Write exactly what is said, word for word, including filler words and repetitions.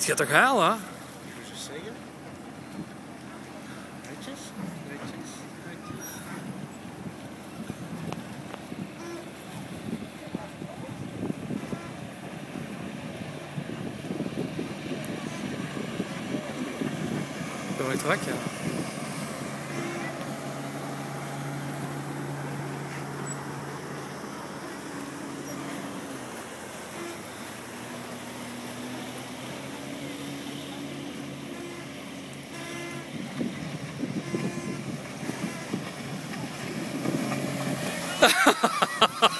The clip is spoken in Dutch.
Dat gaat toch halen? Moet je eens zeggen? Netjes, netjes, netjes. Dat wordt strak, ja. Ha ha ha ha!